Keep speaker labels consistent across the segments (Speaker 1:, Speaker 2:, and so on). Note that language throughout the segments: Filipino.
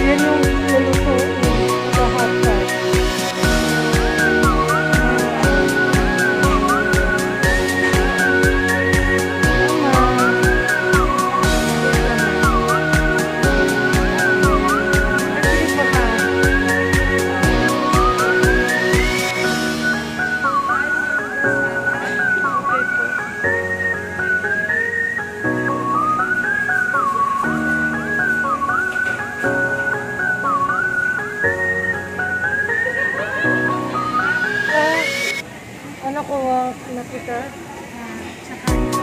Speaker 1: Yan yung lulutuin sa hotpot. Ano ko nakita?
Speaker 2: Tsaka ito.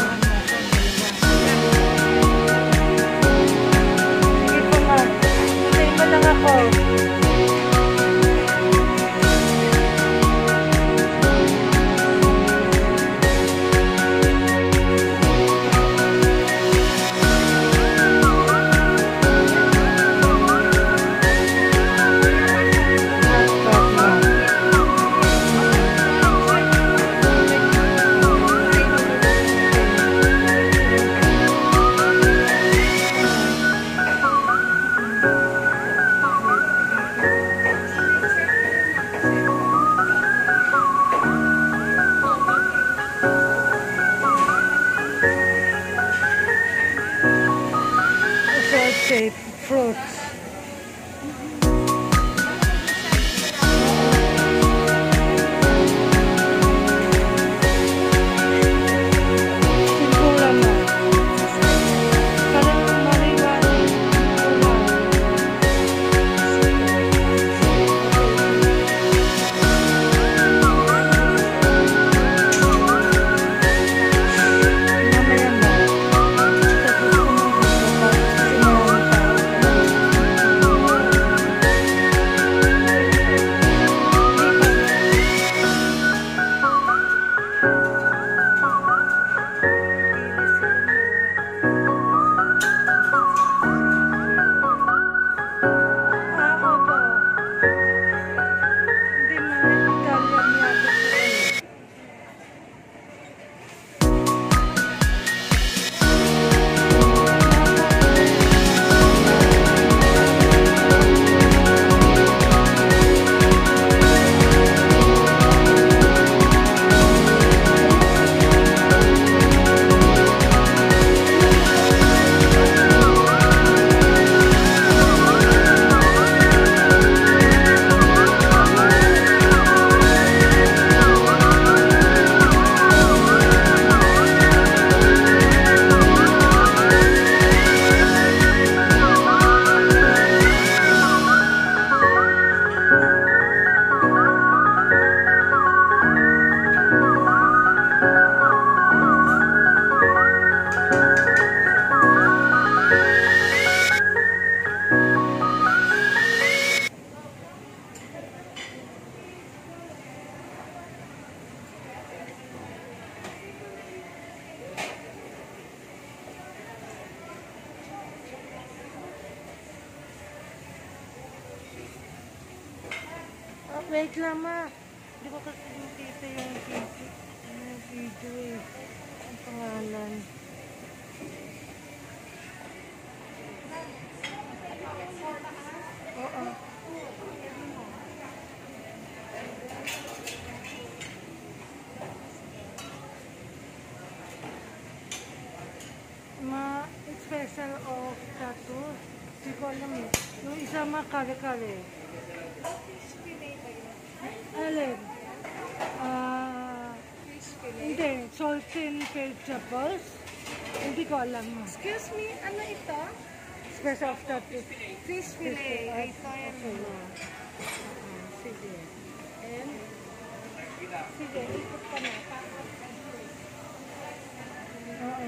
Speaker 1: Sige po ma. Hintayin mo lang ako. Shape fruits. Simple lang na. Parang maliwanag. Mamaya mo. Opo. Hindi man, Italian yata sila. Wait lang ma. Hindi ko kasi makita yung video eh. Ang pangalan. Oo. Special of tattoo. Hindi ko alam eh. Yung isa kare-kare. Alin? Hindi. Salted vegetables. Hindi ko alam mo.
Speaker 2: Excuse me, ano ito?
Speaker 1: Special of tattoo.
Speaker 2: Fish fillet. Ito yan.
Speaker 1: Sige. And? Sige, ikot ka na. Oo.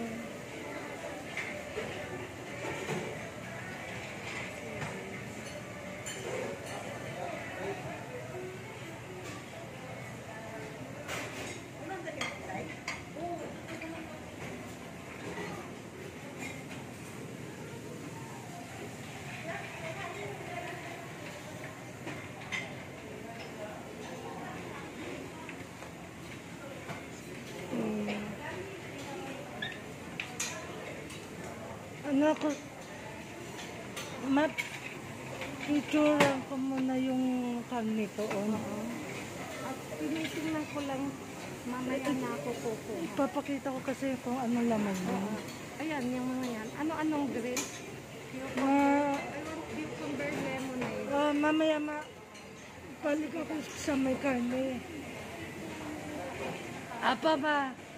Speaker 1: Ano ako, Picturean ko muna yung karne doon.
Speaker 2: At tinitingnan ko lang mamaya na ako kukuha.
Speaker 1: Ipapakita ko kasi kung ano laman mo.
Speaker 2: Ayan, yung mga yan. Ano-anong drink? Cucumber lemonade.
Speaker 1: Mamaya balik ako sa may karne. Apa ba?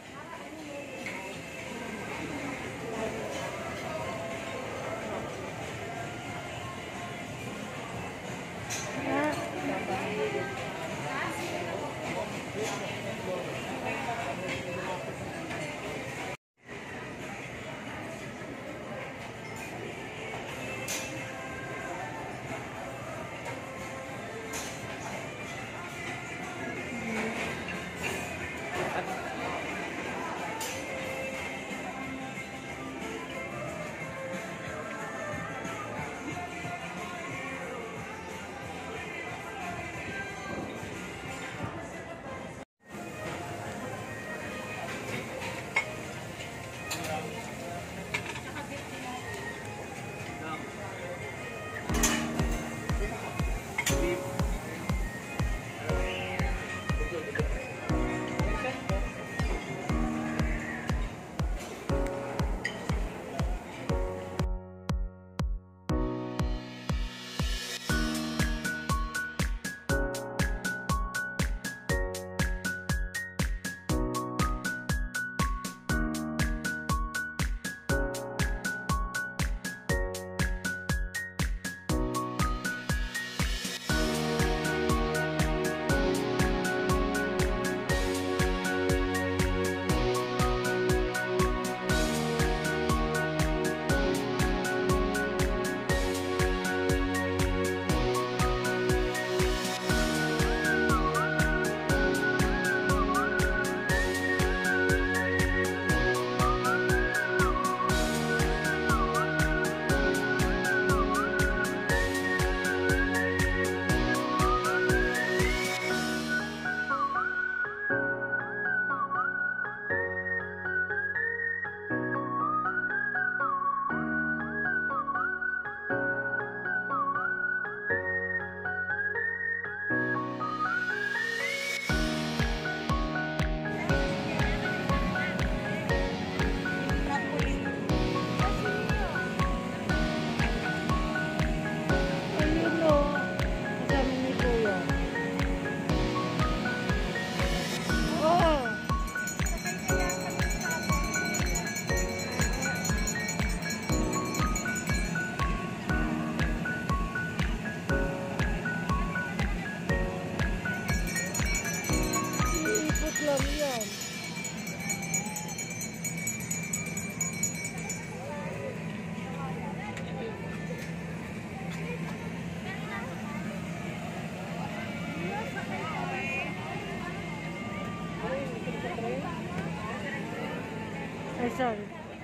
Speaker 1: Ay, sorry.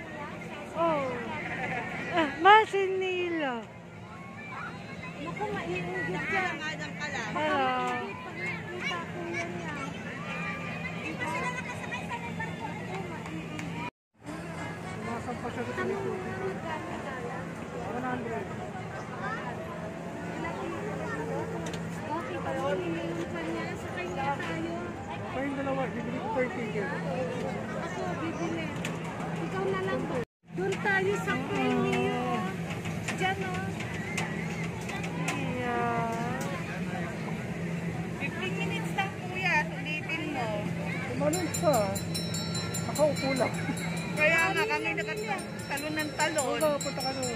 Speaker 1: Oh. Masinila.
Speaker 2: Naku, maiinggit ka.
Speaker 1: Hello.
Speaker 2: Pag-nakita ko yan yan. Dito sila nakasakay sa may barko. Ako, maiinggit.
Speaker 1: Sumasampa siya dito
Speaker 2: Ano
Speaker 1: nito.
Speaker 2: mo magkano dala?
Speaker 1: 100.
Speaker 2: Okay, pag-ininom pa niya, sakay na tayo.
Speaker 1: Kayong dalawa, bibili ko per ticket.
Speaker 2: Ako, bibili. Ikaw na lang ba? Doon tayo sa Quenio. Diyan, o.
Speaker 1: Yeah.
Speaker 3: 15 minutes lang kuya, sulitin mo.
Speaker 1: Tumalun siya. Nakaupo lang.
Speaker 3: Kaya nga kami nakatalon ng talon.
Speaker 1: Oo, punta ka nun.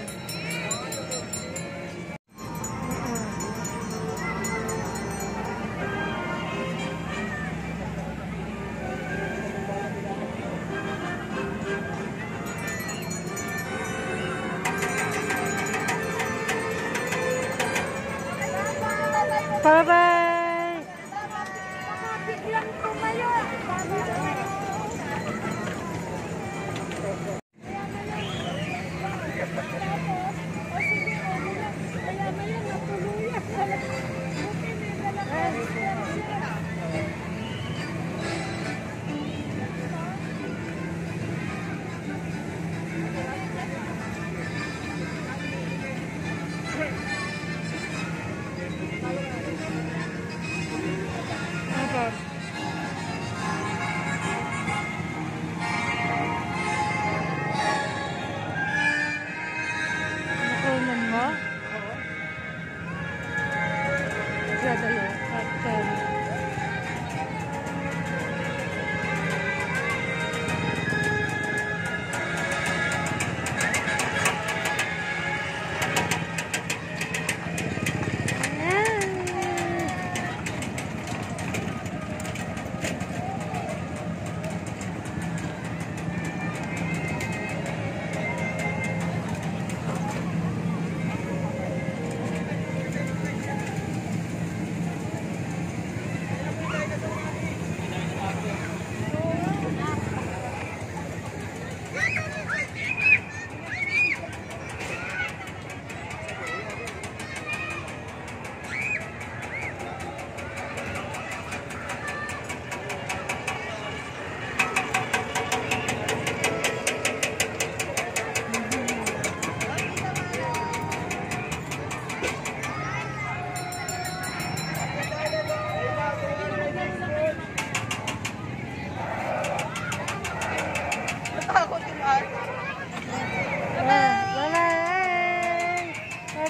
Speaker 1: Bye-bye!
Speaker 2: Biglang tumayo.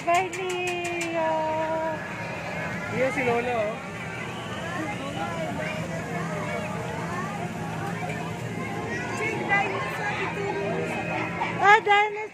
Speaker 1: Bye, Leo.
Speaker 4: Yan si Lola, oh.
Speaker 2: Check tayo sa ituro sa
Speaker 1: Ah, dahil na